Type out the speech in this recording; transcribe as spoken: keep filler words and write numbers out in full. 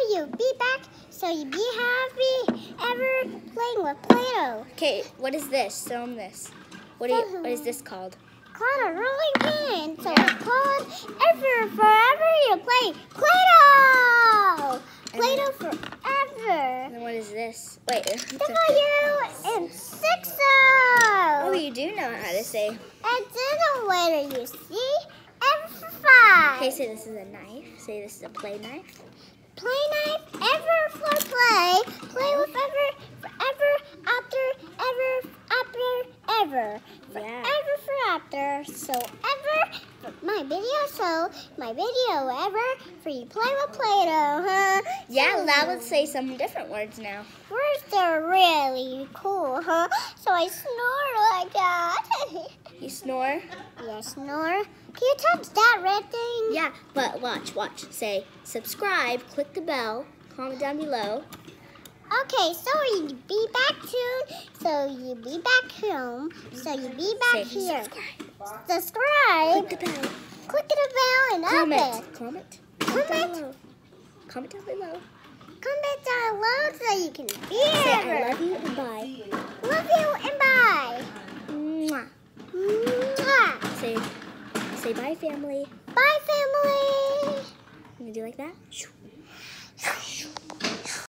you be back, so you be happy ever playing with Play-Doh. Okay, what is this? Show them this. What, do you, what is this called? Called a rolling pin. So it's called Ever Forever you play Play-Doh. Play-Doh forever. And what is this? Wait. W and six Oh, O. you do know how to say. And then the letter you see. Ever for five. Okay, say this is a knife. Say this is a play knife. Play knife, ever for play. Play with ever, forever, after, ever, after, ever. Yeah. Forever for after. So ever, for my video, so my video ever, for you play with Play-Doh, huh? Yeah, So, now let's say some different words now. words are really cool, huh? So I snore like that. You snore? Yeah, snore. Can you touch that red thing? Yeah, but watch, watch. Say subscribe, click the bell, comment down below. Okay, so you be back soon. So you be back home. So you be back Say here. subscribe. Subscribe. Click the bell. Click the bell and Comment. open. Comment. Comment. Down below. Comment down below. Comment down below so you can be Say I here. love you and bye. Love you and bye. Mwah. Mwah. Say, say bye, family. Bye, family. You gonna do like that?